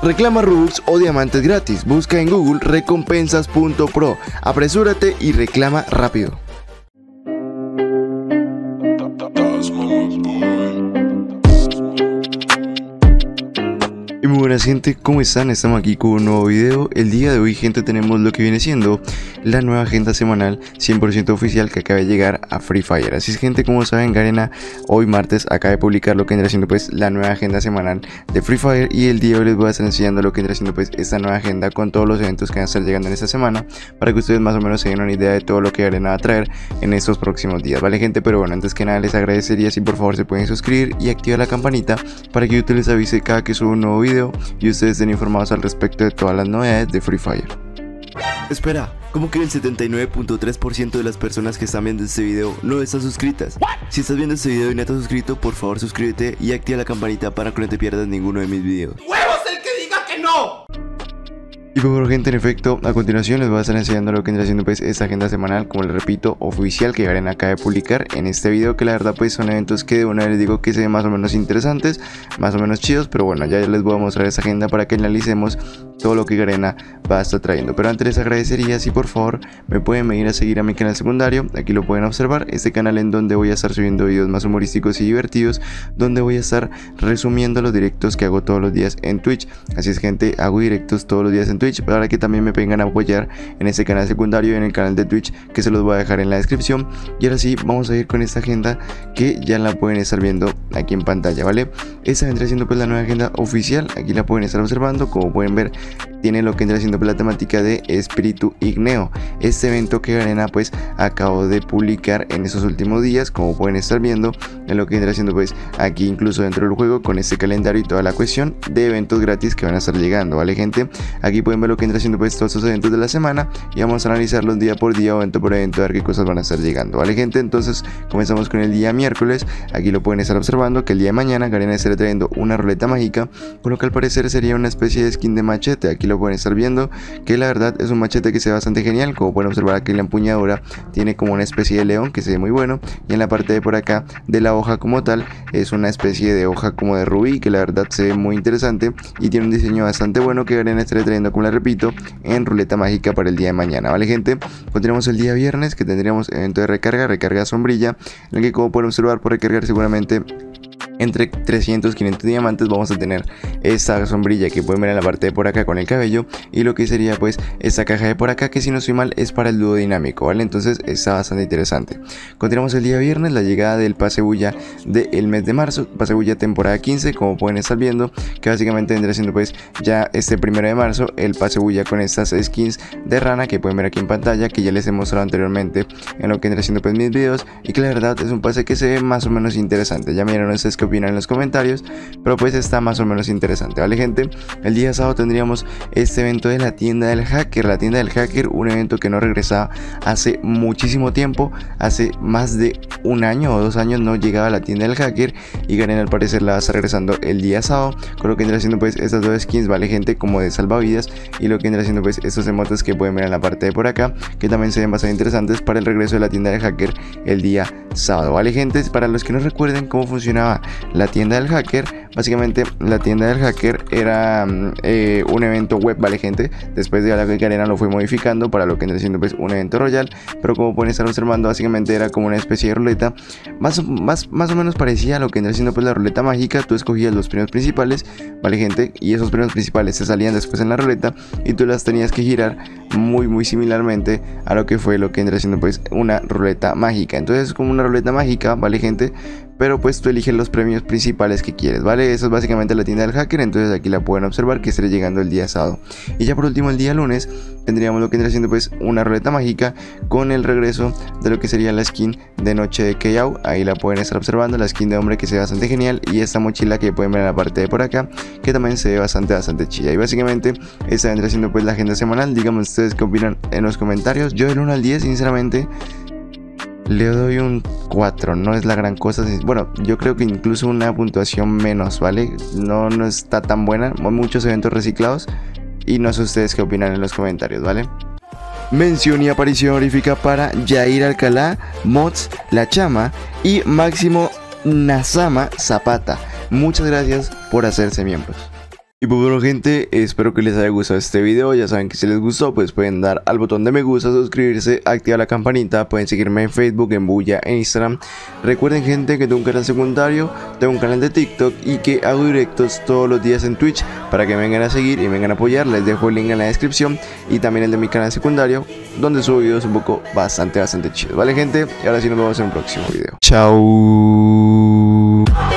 Reclama Robux o diamantes gratis. Busca en Google recompensas.pro. Apresúrate y reclama rápido. Y muy buenas gente, ¿cómo están? Estamos aquí con un nuevo video. El día de hoy, gente, tenemos lo que viene siendo la nueva agenda semanal 100% oficial que acaba de llegar a Free Fire. Así es, gente, como saben, Garena hoy martes acaba de publicar lo que vendrá siendo pues la nueva agenda semanal de Free Fire, y el día de hoy les voy a estar enseñando lo que vendrá siendo pues esta nueva agenda con todos los eventos que van a estar llegando en esta semana, para que ustedes más o menos se den una idea de todo lo que Garena va a traer en estos próximos días, ¿vale, gente? Pero bueno, antes que nada les agradecería si por favor se pueden suscribir y activar la campanita para que YouTube les avise cada que suba un nuevo video y ustedes estén informados al respecto de todas las novedades de Free Fire. Espera, ¿cómo que el 79.3% de las personas que están viendo este video no están suscritas? Si estás viendo este video y no estás suscrito, por favor suscríbete y activa la campanita para que no te pierdas ninguno de mis videos. ¡Huevos el que diga que no! Y bueno, gente, en efecto, a continuación les voy a estar enseñando lo que vendrá siendo pues esta agenda semanal, como les repito, oficial, que Garena acaba de publicar en este video, que la verdad pues son eventos que de una vez les digo que se ven más o menos interesantes, más o menos chidos, pero bueno, ya les voy a mostrar esta agenda para que analicemos todo lo que Garena va a estar trayendo. Pero antes les agradecería si por favor me pueden venir a seguir a mi canal secundario. Aquí lo pueden observar, este canal en donde voy a estar subiendo videos más humorísticos y divertidos, donde voy a estar resumiendo los directos que hago todos los días en Twitch. Así es, gente, hago directos todos los días en Twitch para que también me vengan a apoyar en este canal secundario y en el canal de Twitch, que se los voy a dejar en la descripción. Y ahora sí, vamos a ir con esta agenda que ya la pueden estar viendo aquí en pantalla, ¿vale? Esta vendrá siendo pues la nueva agenda oficial, aquí la pueden estar observando. Como pueden ver, tiene lo que vendrá siendo pues la temática de Espíritu Igneo, este evento que Garena pues acabó de publicar en esos últimos días, como pueden estar viendo en lo que vendrá siendo pues aquí incluso dentro del juego, con este calendario y toda la cuestión de eventos gratis que van a estar llegando, ¿vale, gente? Aquí pueden ver lo que vendrá siendo pues todos estos eventos de la semana y vamos a analizarlos día por día, evento por evento, a ver qué cosas van a estar llegando, ¿vale, gente? Entonces comenzamos con el día miércoles. Aquí lo pueden estar observando que el día de mañana Garena estará trayendo una ruleta mágica, con lo que al parecer sería una especie de skin de machete. Aquí lo pueden estar viendo que la verdad es un machete que se ve bastante genial. Como pueden observar, aquí la empuñadura tiene como una especie de león que se ve muy bueno, y en la parte de por acá de la hoja como tal es una especie de hoja como de rubí, que la verdad se ve muy interesante y tiene un diseño bastante bueno que Garena estará trayendo, como les repito, en ruleta mágica para el día de mañana, ¿vale, gente? Continuamos el día viernes, que tendríamos evento de recarga sombrilla, en el que, como pueden observar, por recargar seguramente entre 300 y 500 diamantes vamos a tener esta sombrilla que pueden ver en la parte de por acá con el cabello, y lo que sería pues esta caja de por acá, que si no estoy mal es para el dúo dinámico, ¿vale? Entonces está bastante interesante. Continuamos el día viernes, la llegada del pase bulla del mes de marzo, pase bulla temporada 15, como pueden estar viendo, que básicamente vendrá siendo pues ya este 1 de marzo el pase bulla con estas skins de rana que pueden ver aquí en pantalla, que ya les he mostrado anteriormente en lo que vendrá siendo pues mis videos, y que la verdad es un pase que se ve más o menos interesante. Ya miren ustedes qué opinan en los comentarios, pero pues está más o menos interesante, ¿vale, gente? El día sábado tendríamos este evento de la tienda del hacker, un evento que no regresaba hace muchísimo tiempo, hace más de un año o 2 años no llegaba a la tienda del hacker, y Garena al parecer la va a estar regresando el día sábado, con lo que vendrá haciendo pues estas dos skins, ¿vale, gente? Como de salvavidas, y lo que vendrá haciendo pues estos emotes que pueden ver en la parte de por acá, que también se ven bastante interesantes para el regreso de la tienda del hacker el día sábado, ¿vale, gente? Para los que no recuerden cómo funcionaba la tienda del hacker, básicamente la tienda del hacker era un evento web, ¿vale, gente? Después de la que Garena lo fue modificando para lo que vendrá siendo pues un evento royal, pero como pueden estar observando, básicamente era como una especie de ruleta, más o menos parecía a lo que vendrá siendo pues la ruleta mágica. Tú escogías los premios principales, ¿vale, gente? Y esos premios principales se salían después en la ruleta y tú las tenías que girar muy similarmente a lo que fue lo que vendrá siendo pues una ruleta mágica. Entonces es como una ruleta mágica, ¿vale, gente? Pero pues tú eliges los premios principales que quieres, ¿vale? Eso es básicamente la tienda del hacker. Entonces aquí la pueden observar, que estará llegando el día sábado. Y ya por último, el día lunes tendríamos lo que vendría siendo pues una ruleta mágica con el regreso de lo que sería la skin de noche de Keyao. Ahí la pueden estar observando, la skin de hombre, que se ve bastante genial, y esta mochila que pueden ver en la parte de por acá, que también se ve bastante chida. Y básicamente esta vendría siendo pues la agenda semanal. Díganme ustedes qué opinan en los comentarios. Yo del 1 al 10 sinceramente le doy un 4, no es la gran cosa. Bueno, yo creo que incluso una puntuación menos, ¿vale? No está tan buena, muchos eventos reciclados, y no sé ustedes qué opinan en los comentarios, ¿vale? Mención y aparición honorífica para Jair Alcalá, Mods, La Chama y Máximo Nazama Zapata. Muchas gracias por hacerse miembros. Y pues bueno gente, espero que les haya gustado este video. Ya saben que si les gustó pues pueden dar al botón de me gusta, suscribirse, activar la campanita. Pueden seguirme en Facebook, en Bulla, en Instagram. Recuerden gente que tengo un canal secundario, tengo un canal de TikTok y que hago directos todos los días en Twitch. Para que me vengan a seguir y me vengan a apoyar, les dejo el link en la descripción. Y también el de mi canal secundario, donde subo videos un poco bastante chidos. Vale gente, y ahora sí nos vemos en un próximo video. Chao.